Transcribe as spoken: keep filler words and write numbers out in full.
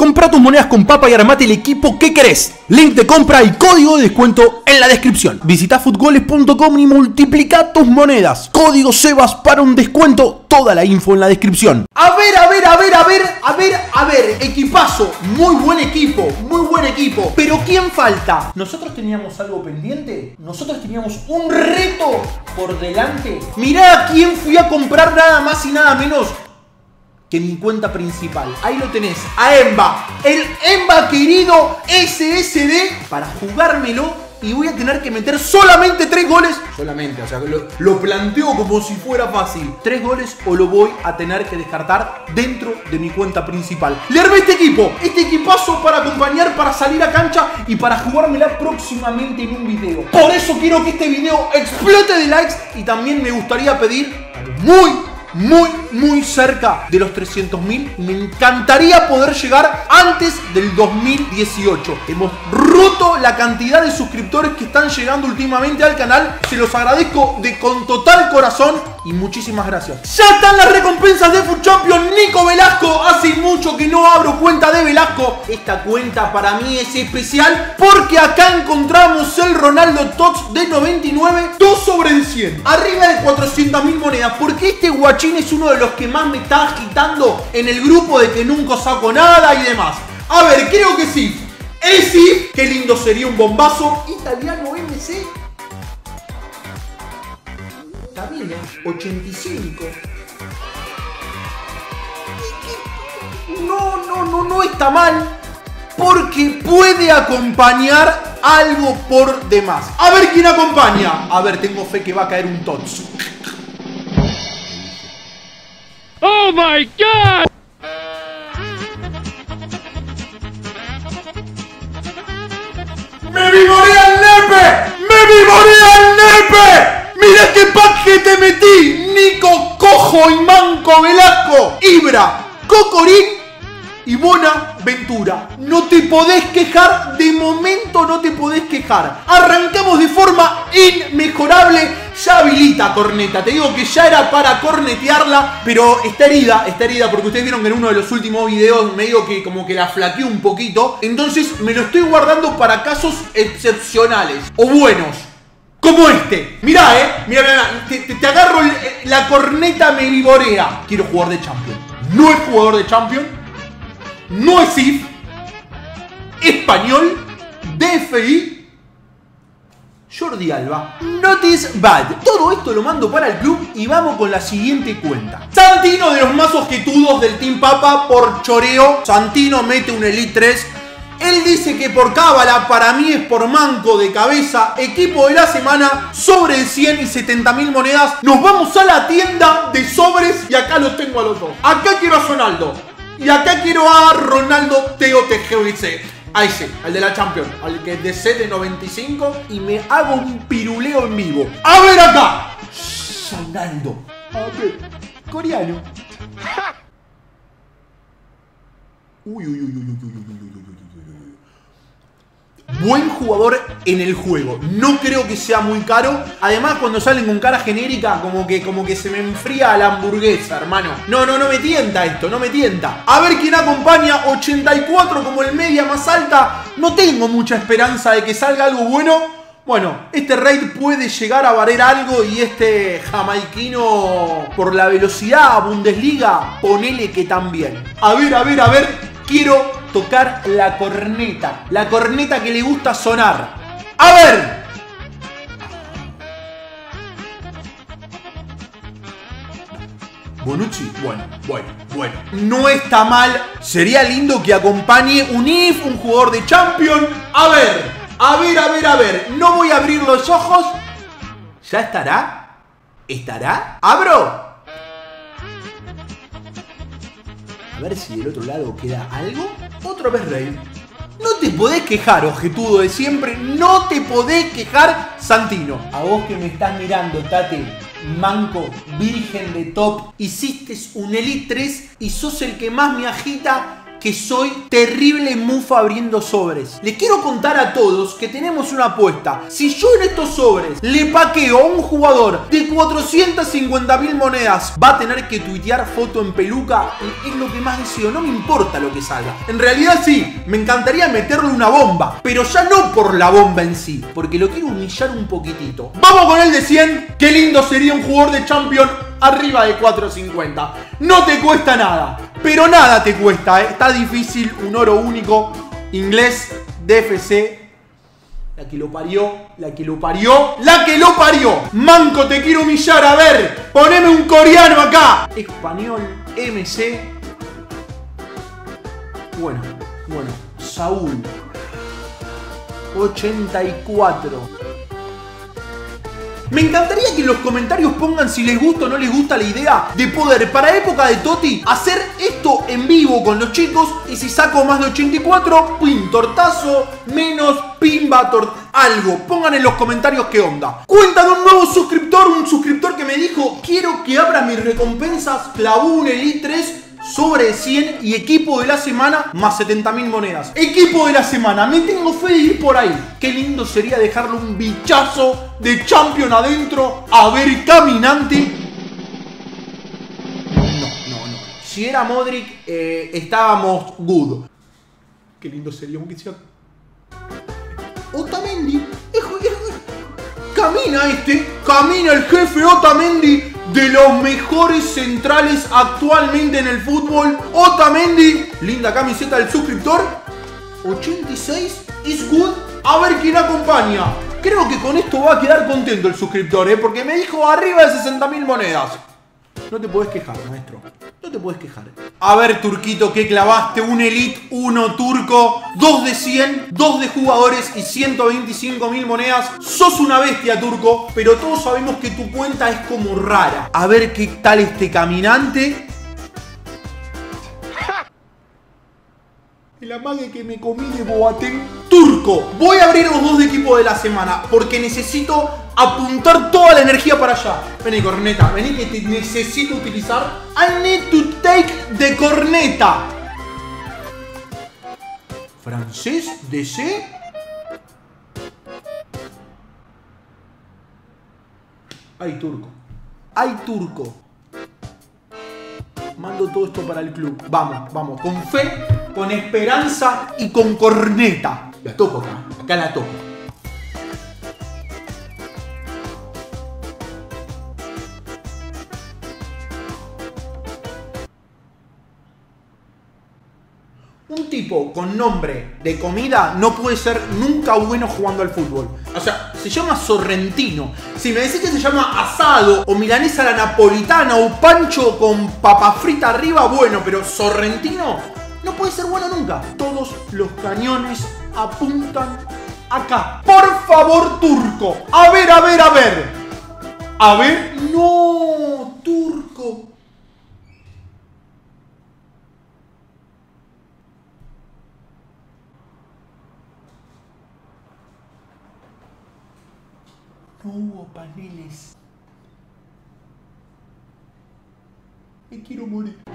Compra tus monedas con Papa y armate el equipo que querés. Link de compra y código de descuento en la descripción. Visita futgoles punto com y multiplica tus monedas. Código Sebas para un descuento. Toda la info en la descripción. A ver, a ver, a ver, a ver, a ver, a ver. Equipazo. Muy buen equipo, muy buen equipo. Pero ¿quién falta? ¿Nosotros teníamos algo pendiente? ¿Nosotros teníamos un reto por delante? Mirá a quién fui a comprar nada más y nada menos que mi cuenta principal. Ahí lo tenés, a Emba. El Emba querido S S D para jugármelo. Y voy a tener que meter solamente tres goles. Solamente, o sea, lo, lo planteo como si fuera fácil. Tres goles o lo voy a tener que descartar dentro de mi cuenta principal. Le armé este equipo, este equipazo para acompañar, para salir a cancha y para jugármela próximamente en un video. Por eso quiero que este video explote de likes. Y también me gustaría pedir muy... Muy, muy cerca de los trescientos mil. Me encantaría poder llegar antes del dos mil dieciocho. Hemos roto la cantidad de suscriptores que están llegando últimamente al canal. Se los agradezco de con total corazón y muchísimas gracias. Ya están las recompensas de Foot Champions. Nico Velasco, hace mucho que no abro cuenta de Velasco. Esta cuenta para mí es especial porque acá encontramos el Ronaldo Tots de noventa y nueve, dos sobre cien, arriba de cuatrocientas mil monedas. Porque este guachín es uno de los que más me está agitando en el grupo de que nunca saco nada y demás. A ver, creo que sí. Es sí, qué lindo sería un bombazo. Italiano M C. Está bien, ¿eh? ochenta y cinco. No, no, no, no está mal. Porque puede acompañar algo por demás. A ver quién acompaña. A ver, tengo fe que va a caer un Tots. ¡Oh, my God! ¡Me vivorea el nepe! ¡Me vivorea el nepe! ¡Mira qué pack que te metí! Nico, Cojo y Manco Velasco, Ibra, Cocorín y Bonaventura. No te podés quejar, de momento no te podés quejar. Arrancamos de forma inmejorable. Ya habilita corneta, te digo que ya era para cornetearla, pero está herida, está herida porque ustedes vieron que en uno de los últimos videos medio que como que la flaqueó un poquito. Entonces me lo estoy guardando para casos excepcionales o buenos, como este. Mirá, eh, mirá, mirá, te, te, te agarro el, la corneta me vivorea. Quiero jugar de Champions. No es jugador de Champions, no es I F, español, D F I, Jordi Alba. Notice bad. Todo esto lo mando para el club y vamos con la siguiente cuenta. Santino, de los más objetudos del Team Papa por choreo. Santino mete un Elite tres. Él dice que por cábala, para mí es por manco de cabeza. Equipo de la semana, sobre de cien y setenta mil monedas. Nos vamos a la tienda de sobres y acá los tengo a los dos. Acá quiero a Ronaldo y acá quiero a Ronaldo Teo T G V C. Ahí sí, al de la Champions, al que de C de noventa y cinco. Y me hago un piruleo en vivo. A ver acá, Ronaldo. A ver, coreano. Uy, uy, uy, uy, uy, uy, uy, uy, uy, uy. Buen jugador en el juego. No creo que sea muy caro. Además, cuando salen con cara genérica, como que, como que se me enfría la hamburguesa, hermano. No, no, no me tienta esto, no me tienta. A ver quién acompaña. ochenta y cuatro como el media más alta. No tengo mucha esperanza de que salga algo bueno. Bueno, este raid puede llegar a valer algo. Y este jamaiquino, por la velocidad Bundesliga, ponele que también. A ver, a ver, a ver. Quiero tocar la corneta. La corneta que le gusta sonar. ¡A ver! Bonucci, bueno, bueno, bueno. No está mal. Sería lindo que acompañe un I F, un jugador de Champions. A ver, a ver, a ver, a ver. No voy a abrir los ojos. ¿Ya estará? ¿Estará? ¿Abro? A ver si del otro lado queda algo. Otra vez raid. No te podés quejar, objetudo de siempre. No te podés quejar, Santino. A vos que me estás mirando, Tate, manco, virgen de top, hiciste un Elite tres y sos el que más me agita que soy terrible mufa abriendo sobres. Les quiero contar a todos que tenemos una apuesta. Si yo en estos sobres le paqueo a un jugador de cuatrocientas cincuenta mil monedas, va a tener que tuitear foto en peluca. Es lo que más deseo, no me importa lo que salga. En realidad sí, me encantaría meterle una bomba, pero ya no por la bomba en sí, porque lo quiero humillar un poquitito. Vamos con el de cien. Qué lindo sería un jugador de Champions arriba de cuatro cincuenta. No te cuesta nada, pero nada te cuesta, ¿eh? Está difícil, un oro único, inglés, D F C. La que lo parió, la que lo parió, la que lo parió. Manco, te quiero humillar, a ver, poneme un coreano acá. Español, M C. Bueno, bueno, Saúl, ochenta y cuatro. Me encantaría que en los comentarios pongan si les gusta o no les gusta la idea de poder, para época de Totti, hacer esto en vivo con los chicos. Y si saco más de ochenta y cuatro, pin, tortazo, menos, pimba, tor... algo. Pongan en los comentarios qué onda. Cuenta de un nuevo suscriptor, un suscriptor que me dijo: quiero que abra mis recompensas, clavó un Elite tres sobre cien y equipo de la semana más setenta mil monedas. Equipo de la semana, me tengo fe de ir por ahí. Qué lindo sería dejarle un bichazo de Champion adentro. A ver, caminante. No, no, no. Si era Modric, eh, estábamos good. Qué lindo sería un bichazo. Otamendi. Camina este, camina el jefe Otamendi, de los mejores centrales actualmente en el fútbol. Otamendi, linda camiseta del suscriptor. ochenta y seis, is good. A ver quién acompaña. Creo que con esto va a quedar contento el suscriptor, ¿eh? Porque me dijo arriba de sesenta mil monedas. No te puedes quejar, maestro. No te puedes quejar. A ver, Turquito, ¿qué clavaste? Un Elite uno turco, dos de cien, dos de jugadores y ciento veinticinco mil monedas. Sos una bestia, Turco, pero todos sabemos que tu cuenta es como rara. A ver qué tal este caminante. El amague que me comí de Boateng. Turco, voy a abrir los dos de equipo de la semana porque necesito apuntar toda la energía para allá. Vení, corneta, vení que te necesito utilizar. I need to take the corneta. Francés, D C. Ay, Turco. Ay, Turco. Mando todo esto para el club. Vamos, vamos. Con fe, con esperanza y con corneta. La toco acá. Acá la toco. Un tipo con nombre de comida no puede ser nunca bueno jugando al fútbol. O sea, se llama Sorrentino. Si me decís que se llama asado o milanesa a la napolitana o pancho con papa frita arriba, bueno, pero Sorrentino no puede ser bueno nunca. Todos los cañones apuntan acá. Por favor, Turco. A ver, a ver, a ver. A ver. No, Turco. No hubo paneles. Me quiero morir.